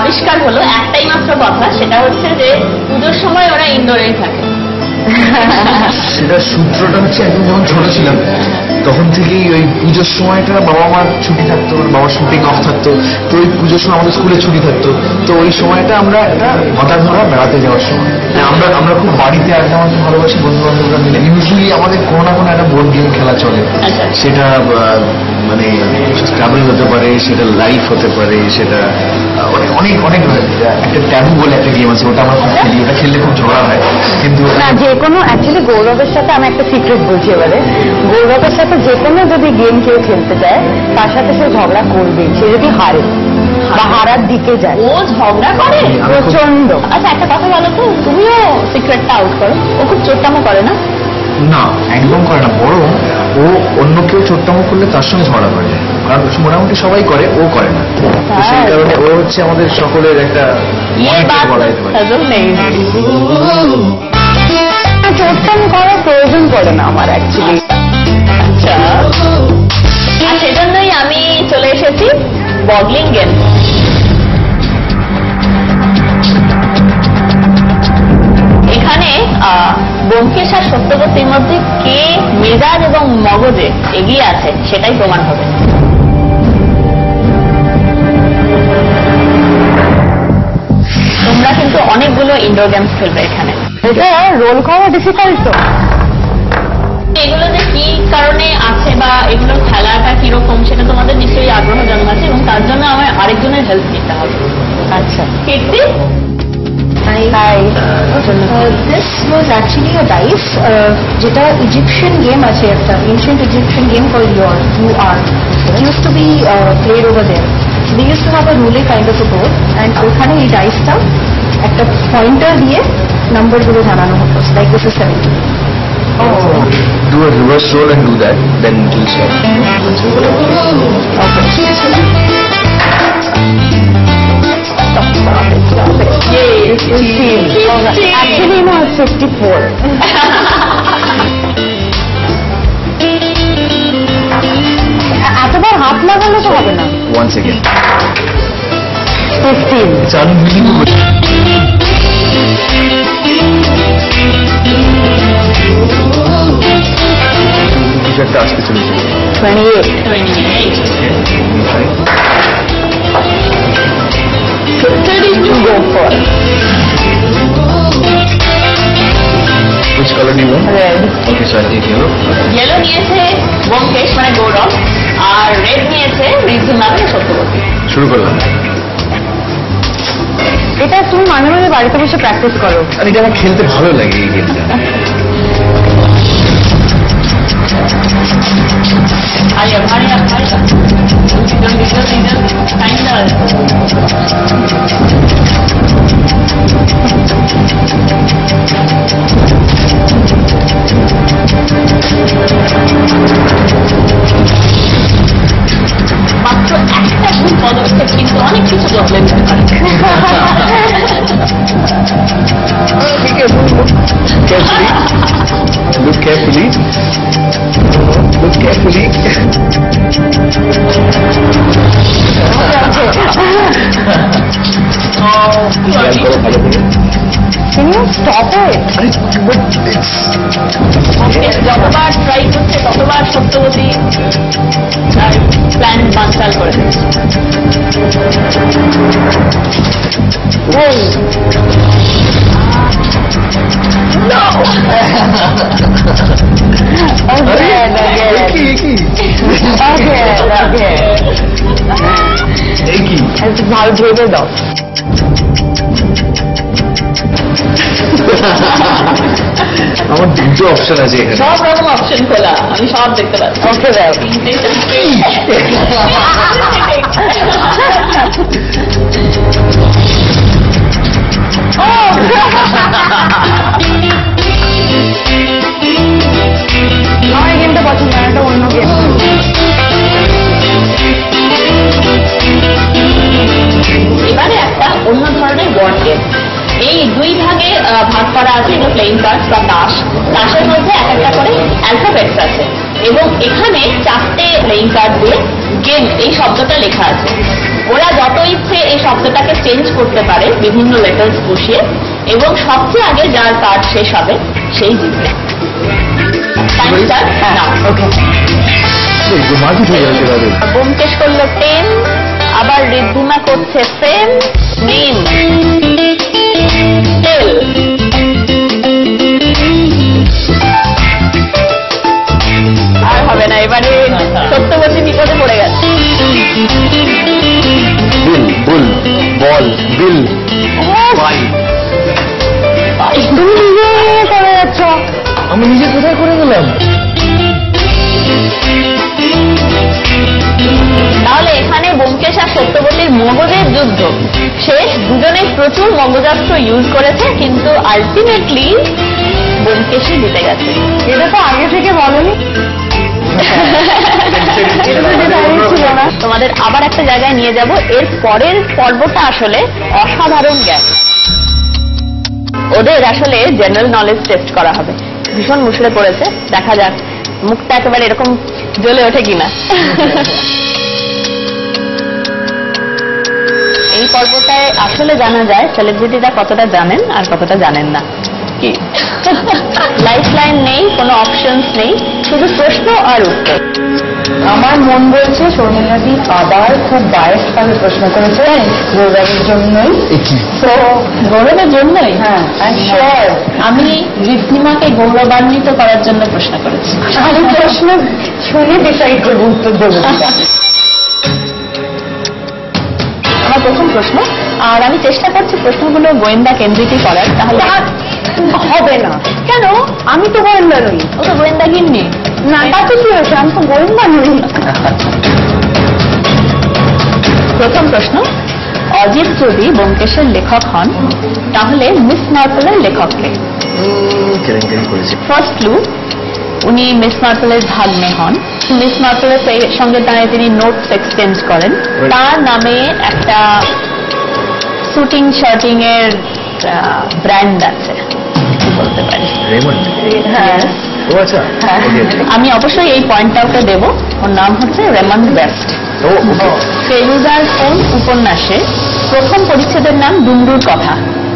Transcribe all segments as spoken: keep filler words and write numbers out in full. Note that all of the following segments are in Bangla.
আবিষ্কার হলো একটাই মাত্র কথা, সেটা হচ্ছে যে পুজোর সময় ওরা ইনডোরেই থাকে। সেটা সূত্রটা হচ্ছে একদম যখন ছোট ছিলাম তখন থেকেই ওই পুজোর সময়টা বাবা মার ছুটি থাকতো, বাবার শুটিং অফ থাকতো, তো ওই পুজোর সময় আমাদের স্কুলে ছুটি থাকতো, তো ওই সময়টা আমরা একটা মাথা ধরা বেড়াতে যাওয়ার সময় আমরা আমরা খুব বাড়িতে আড্ডা মারতে ভালোবাসি বন্ধু বান্ধবরা মিলে। ইউজুয়ালি আমাদের কোনো না কোনো একটা বোর্ড গেম খেলা চলে, সেটা মানে স্ক্রাবল হতে পারে, সেটা লাইফ হতে পারে, সেটা অনেক অনেক একটা ট্যাবু বলে একটা গেম আছে, ওটা আমরা খুব খেলি, ওটা খেললে খুব ঝগড়া হয়। কিন্তু না, যে কোনো অ্যাকচুয়ালি গৌরবের সাথে আমি একটা সিক্রেট বলছি এবারে, গৌরবের সাথে যে কোনো যদি গেম কেউ খেলতে চায় তার সাথে সে ঝগড়া করবে, সে যদি হারে বা হারার দিকে যায়। ও ঝগড়া করে প্রচন্ড। আচ্ছা একটা কথা বলো তো, তুমিও সিক্রেটটা আউট করো। ও খুব চোট্টামো করে না? না, একদম করে না, বরং ও অন্য কেউ চোট্টামো করলে তার সঙ্গে ঝগড়া করে, কারণ মোটামুটি সবাই করে, ও করে না। তো সেই কারণে ও হচ্ছে আমাদের সকলের একটা চোট্টামো করার প্রয়োজন পড়ে না আমার অ্যাকচুয়ালি। আচ্ছা, আর সেজন্যই আমি চলে এসেছি বগলিং গেম। এখানে ব্যোমকেশ আর সত্যবতীর মধ্যে কে মেজাজ এবং মগজে এগিয়ে আছে সেটাই প্রমাণ হবে। তোমরা কিন্তু অনেকগুলো ইনডোর গেমস খেলবে এখানে। এটা রোল করা ডিফিকাল্ট তো। এগুলো যে কি কারণে আছে বা এগুলো খেলাটা কিরকম সেটা তোমাদের নিশ্চয়ই আগ্রহ জন্মাচ্ছে, এবং তার জন্য আমার আরেকজনের হেল্প নিতে হবে। আচ্ছা, কীর্তি? Hi. Uh, this was actually a dice. Uh, যেটা Egyptian game আছে একটা ancient Egyptian game called Yor. U R. It used to be uh, played over there. So they used to have a roulette kind of a board, and ওখানে এই ডাইসটা একটা পয়েন্টার দিয়ে নাম্বার গুলো জানানো হতো। Like this is seventy. Oh. Do a reverse roll and do that, then it will show. Okay. Yay! Actually, no, it's fifty-four. এতবার হাত লাগালে তো হবে না। Once again. fifteen. It's unbelievable. কিছু একটা আসতে চলেছে। twenty-eight. twenty-eight. thirty-two go for. Which color do you want? Red. Okay, so I'll take yellow. Yellow নিয়েছে ব্যোমকেশ মানে গৌরব, আর রেড নিয়েছে রিজুনা মানে সত্যবতী। শুরু করলাম। এটা তুমি মাঝে মাঝে বাড়িতে বসে প্র্যাকটিস করো। আর এটা আমার খেলতে ভালো লাগে এই গেমটা। Hurry up, hurry up, hurry up. Joldi, joldi, joldi. Time does. মাত্র একটা ভুল পদক্ষেপ কিন্তু অনেক কিছু বদলে দিতে পারে। Look carefully. Look carefully. Can you stop it? যতবার ট্রাই করছে ততবার সত্যবতী তার প্ল্যান বানচাল করে দিচ্ছে। No! Again, again. Again, again. একই। একটু ভালো ভেবে দাও। আমার দুটো অপশন আছে এখানে। সব রকম অপশন খোলা, আমি সব দেখতে পাচ্ছি। ওকে দাও। আমার গেমটা পছন্দ না, একটা অন্য গেম। এবারে একটা অন্য ধরনের বোর্ড গেম। এই দুই ভাগে ভাগ করা আছে, এগুলো প্লেইং কার্ডস বা তাস। তাসের মধ্যে এক একটা করে অ্যালফাবেটস আছে, এবং এখানে চারটে প্লেইং কার্ড দিয়ে গেম এই শব্দটা লেখা আছে। ওরা যত ইচ্ছে এই শব্দটাকে চেঞ্জ করতে পারে বিভিন্ন লেটার্স বসিয়ে, এবং সবচেয়ে আগে যার কার্ড শেষ হবে সেই জিতবে। ওকে, মারপিট হয়ে যাচ্ছে তাদের। ব্যোমকেশ করলো টেন, আবার ঋদ্ধিমা করছে সেম। নিন টেল। আর হবে না, এবারে সত্যবতী বিপদে পড়ে গেছে। Bill, bull, ball, bill, bye. তুমি নিজে করে যাচ্ছ। আমি নিজে কোথায় করে গেলাম? তাহলে এখানে ব্যোমকেশ আর সত্যবতীর মগজের যুদ্ধ শেষ। দুজনে প্রচুর মগজাস্ত্র ইউজ করেছে, কিন্তু আলটিমেটলি ব্যোমকেশই জিতে গেছে। এটা তো আগে থেকে বলনি। তোমাদের আবার একটা জায়গায় নিয়ে যাব। এর পরের পর্বটা আসলে অসাধারণ জ্ঞান। ওদের আসলে জেনারেল নলেজ টেস্ট করা হবে। ভীষণ মুশড়ে পড়েছে, দেখা যাক মুখটা একেবারে এরকম জ্বলে ওঠে কিনা। এই পর্বটায় আসলে জানা যায় সেলিব্রিটিরা কতটা জানেন আর কতটা জানেন না। কি লাইফ লাইন নেই, কোনো অপশনস নেই, শুধু প্রশ্ন আর উত্তর। আমার মন বলছে শর্মিলাদি আবার খুব বায়াস ভাবে প্রশ্ন করেছে গৌরবের জন্যই। তো গৌরবের জন্যই, হ্যাঁ শিওর। আমি ঋদ্ধিমাকে গৌরবান্বিত করার জন্য প্রশ্ন করেছি। আমি প্রশ্ন শুনে ডিসাইড করবো উত্তর দেবো। আমার প্রথম প্রশ্ন, আর আমি চেষ্টা করছি প্রশ্নগুলো গোয়েন্দা কেন্দ্রিকই করার। তাহলে হবে না। কেন? আমি তো গোয়েন্দা নই। ও তো গোয়েন্দা গিন্নি। না, তাতে কি হয়েছে? আমি তো গোয়েন্দা নই। প্রথম প্রশ্ন, অজিত যদি ব্যোমকেশের লেখক হন তাহলে মিস মার্পলের লেখক কে? কেলেঙ্কারি করেছে। ফার্স্ট ক্লু, উনি মিস মার্পলের ভাগ্নে হন। মিস মার্পলের সঙ্গে দাঁড়িয়ে তিনি নোটস এক্সচেঞ্জ করেন। তার নামে একটা শুটিং শার্টিং এর ব্র্যান্ড আছে, বলতে পারি। রেমন্ড। হ্যাঁ, ও আচ্ছা। আমি অবশ্যই এই পয়েন্টটা ওকে দেবো। ওর নাম হচ্ছে রেমন্ড ওয়েস্ট। ও ফেলুদার কোন উপন্যাসে প্রথম পরিচ্ছেদের নাম ডুমরুর কথা?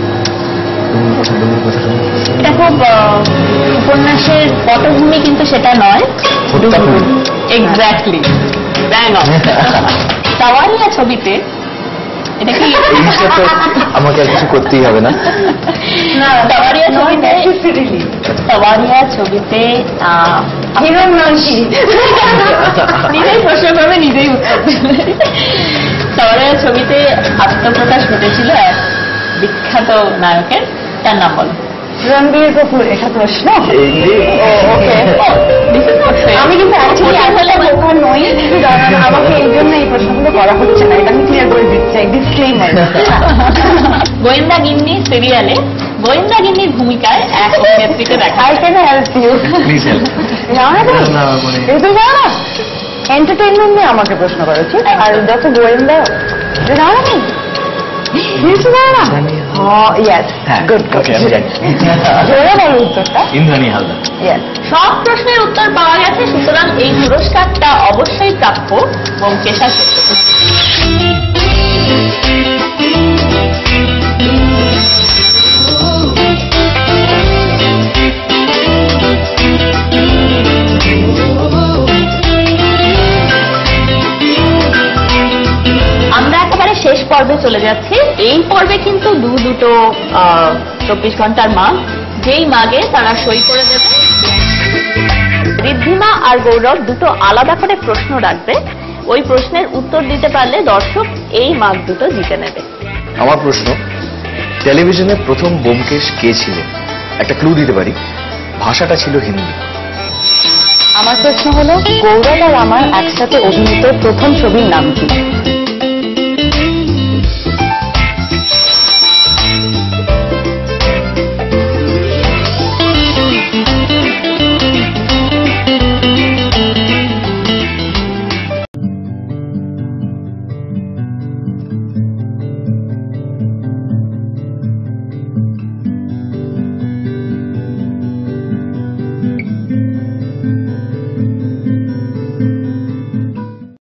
এটা খুব উপন্যাসের পটভূমি, কিন্তু সেটা নয়। এক্স্যাক্টলি, সাওয়ারিয়া ছবিতে, এটা কি আমাকে আর কিছু করতেই হবে না। সাওয়ারিয়া ছবিতে সাওয়ারিয়া ছবিতে হিরোর নাম কি? নিজেই প্রশ্ন করবে, নিজেই উত্তর দেবে। সাওয়ারিয়া ছবিতে আত্মপ্রকাশ ঘটেছিল এক বিখ্যাত নায়কের, তার নাম বলো। রণবীর কাপুর। এটা প্রশ্ন? ওকে, আমি কিন্তু অ্যাকচুয়ালি আসলে বোকা নই, কারণ আমাকে এই জন্য এই প্রশ্নগুলো করা হচ্ছে না। এটা আমি ক্লিয়ার করে দিতে চাই, ডিসক্লেইমার। গোয়েন্দা গিন্নি সিরিয়ালে গোয়েন্দা গিন্নির ভূমিকায় এক অভিনেত্রীকে দেখা I can help you. Please help. এই তো জানো না, এন্টারটেইনমেন্ট নিয়ে আমাকে প্রশ্ন করেছি, আর যত গোয়েন্দা জানো না ইন্দ্রাণী হালদার। সব প্রশ্নের উত্তর পাওয়া গেছে, সুতরাং এই পুরস্কারটা অবশ্যই প্রাপ্য ব্যোমকেশ আর সত্যবতী। আমরা একেবারে শেষ পর্বে চলে যাচ্ছি। এই পর্বে কিন্তু দু দুটো চব্বিশ ঘন্টার মাগ, যেই মাগে তারা সই করে দেবে। ঋদ্ধিমা আর গৌরব দুটো আলাদা করে প্রশ্ন রাখবে। ওই প্রশ্নের উত্তর দিতে পারলে দর্শক এই মাগ দুটো জিতে নেবে। আমার প্রশ্ন, টেলিভিশনে প্রথম ব্যোমকেশ কে ছিল? একটা ক্লু দিতে পারি, ভাষাটা ছিল হিন্দি। আমার প্রশ্ন হলো, গৌরব আর আমার একসাথে অভিনীত প্রথম ছবির নাম কি?